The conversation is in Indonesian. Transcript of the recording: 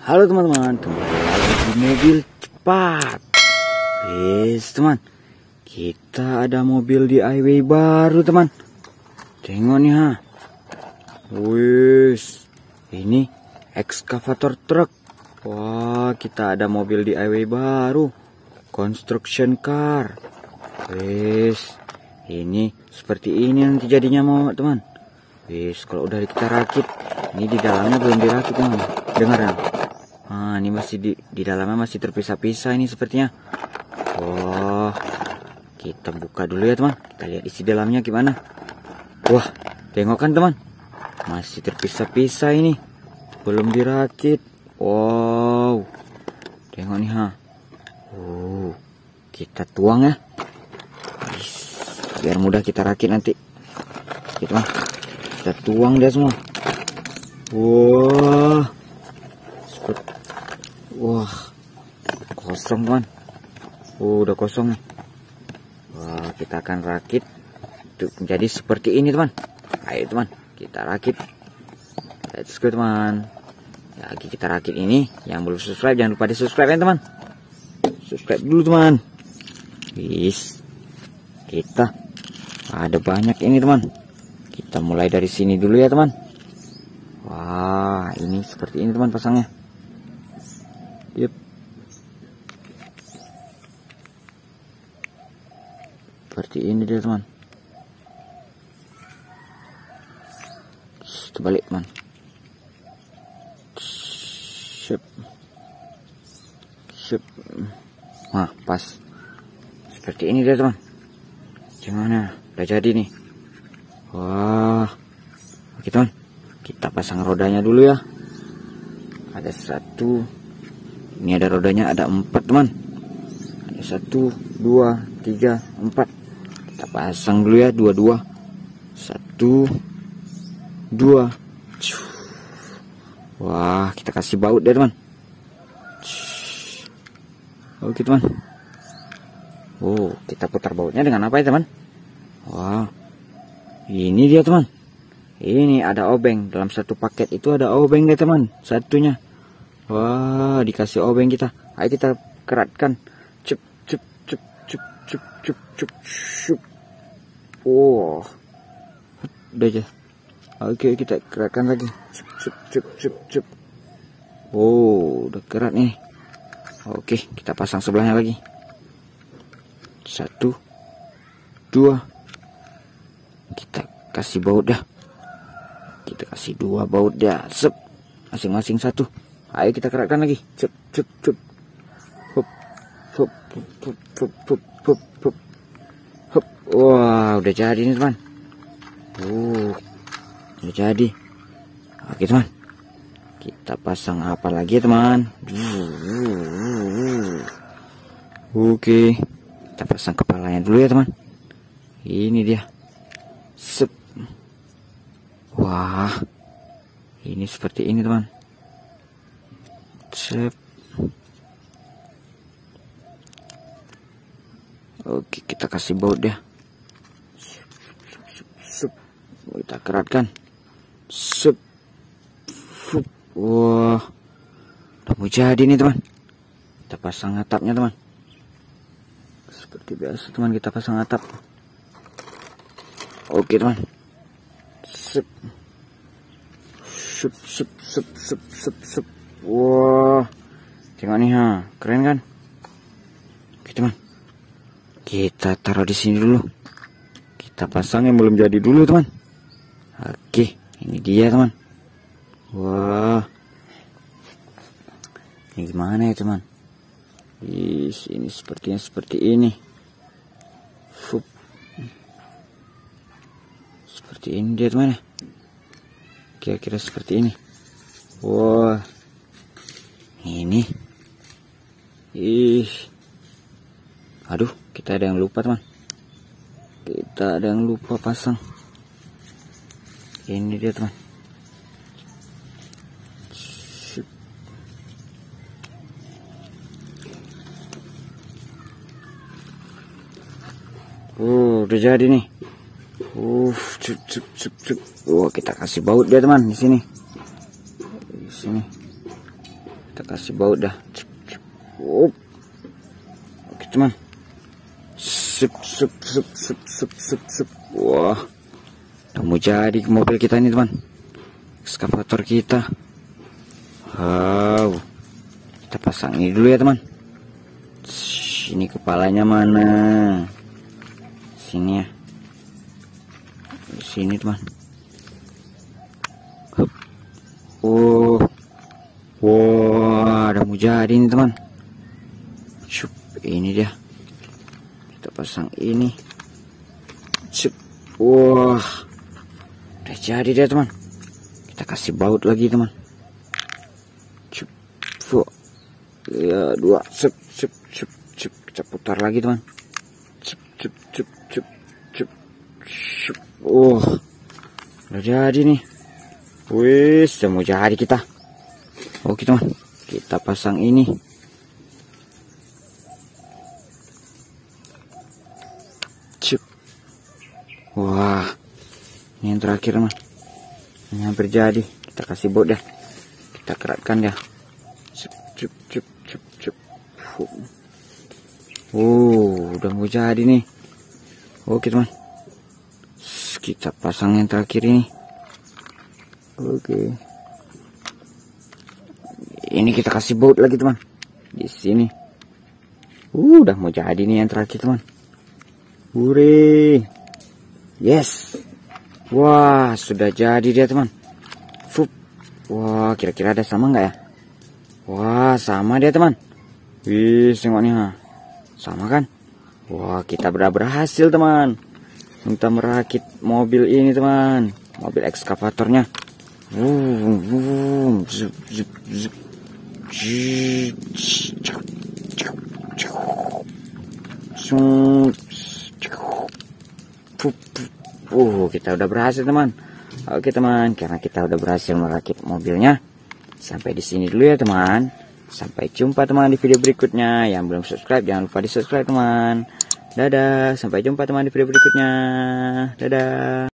Halo teman-teman, kembali lagi di mobil cepat. Yes teman, kita ada mobil DIY baru teman. Tengok nih ha. Wis, ini ekskavator truk. Wah, kita ada mobil DIY baru, construction car. Wis, ini seperti ini nanti jadinya mau teman. Wis, kalau udah kita rakit, ini di dalamnya belum dirakit teman. Dengar ya. Nah, ini masih di dalamnya masih terpisah-pisah ini sepertinya. Oh, kita buka dulu ya teman. Kita lihat isi dalamnya gimana. Wah, tengok kan teman, masih terpisah-pisah ini, belum dirakit. Wow, tengok nih ha. Kita tuang ya, biar mudah kita rakit nanti. Oke teman, kita tuang dia semua. Wah, kosong teman. Udah kosong nih. Wah, kita akan rakit untuk menjadi seperti ini teman. Ayo teman, kita rakit. Let's go teman. Lagi kita rakit ini. Yang belum subscribe jangan lupa di subscribe ya teman. Subscribe dulu teman. Wis, kita ada banyak ini teman. Kita mulai dari sini dulu ya teman. Wah, ini seperti ini teman pasangnya. Yep. Seperti ini dia teman. Terbalik teman. Sip. Nah, pas. Seperti ini dia teman. Gimana? Udah jadi nih. Wah. Oke teman, kita pasang rodanya dulu ya. Ada satu. Ini ada rodanya, ada 4 teman. Ada 1, 2, 3, 4. Kita pasang dulu ya, 2. 1, 2. Wah, kita kasih baut deh teman. Oke teman. Kita putar bautnya dengan apa ya teman? Wah, ini dia teman. Ini ada obeng. Dalam satu paket itu ada obeng deh teman, satunya. Wah, dikasih obeng kita. Ayo kita keratkan. Cup. Wow, udah aja. Oke, kita keratkan lagi. Cup. Oh, udah kerat nih. Oke, kita pasang sebelahnya lagi. 1, 2. Kita kasih baut dah. Kita kasih 2 baut dah. Sep, masing-masing 1. Ayo kita keratkan lagi. Cup. Hop. Wah, udah jadi nih teman. Udah jadi. Oke teman, kita pasang apa lagi ya teman? Oke, kita pasang kepalanya dulu ya teman. Ini dia. Sep. Wah, ini seperti ini teman. Sep. Oke, kita kasih baut dia. Kita keratkan. Sep. Wah, udah mau jadi nih teman. Kita pasang atapnya teman. Seperti biasa teman, kita pasang atap. Oke teman. Sep. Wah, tengok nih ha, keren kan? Oke teman, kita taruh di sini dulu. Kita pasang yang belum jadi dulu teman. Oke, ini dia teman. Wah, ini gimana ya teman? Ini sepertinya seperti ini. Seperti ini dia teman ya. Kira-kira seperti ini. Wah, ini. Aduh, kita ada yang lupa teman. Kita ada yang lupa pasang. Ini dia teman. Udah jadi nih. Kita kasih baut dia teman di sini. Di sini. Kita Kita kasih baut dah. Oke teman. Sup. Wah, udah mau jadi mobil kita ini teman. Ekskavator kita. Wow, kita pasang ini dulu ya teman. Ini kepalanya mana? Sini ya. Di sini teman. Oh, wah, udah mau jadi ini teman. Cup, ini dia. Kita pasang ini. Cup, wah, udah jadi dia teman. Kita kasih baut lagi teman. Cup, ya 2, cup. Kita putar lagi teman. Cup. Oh, udah jadi nih. Wis, udah mau jadi kita. Oke teman, kita pasang ini. Cup. Wah, ini yang terakhir teman. Ini hampir jadi. Kita kasih baut dah. Kita keratkan ya. Cup. Udah mau jadi nih. Oke teman, kita pasang yang terakhir ini. Oke, ini kita kasih baut lagi teman di sini. Udah mau jadi nih yang terakhir teman. Hore, yes. Wah, sudah jadi dia teman. Wah, kira-kira ada sama nggak ya? Wah, sama dia teman. Wih, tengoknya sama kan? Wah, kita berhasil teman untuk merakit mobil ini teman. Mobil ekskavatornya. Kita udah berhasil teman. Oke teman, karena kita udah berhasil merakit mobilnya. Sampai di sini dulu ya teman. Sampai jumpa teman di video berikutnya. Yang belum subscribe jangan lupa di subscribe teman. Dadah, sampai jumpa teman di video berikutnya. Dadah.